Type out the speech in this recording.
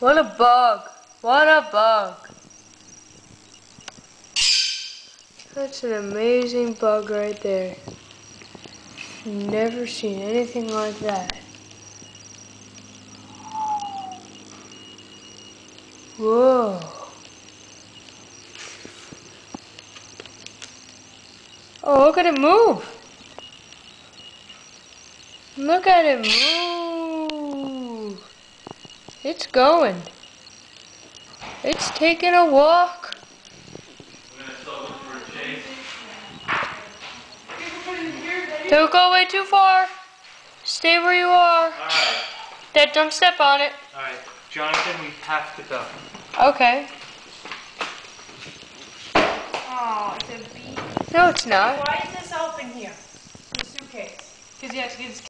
What a bug. What a bug. That's an amazing bug right there. Never seen anything like that. Whoa. Oh, look at it move. Look at it move. It's going. It's taking a walk. We're gonna start looking for a chase. Don't go way too far. Stay where you are. Alright. Dad, don't step on it. Alright. Jonathan, we have to go. Okay. Oh, it's a bee. No, it's not. Why is this open here? The suitcase. Because he has to get his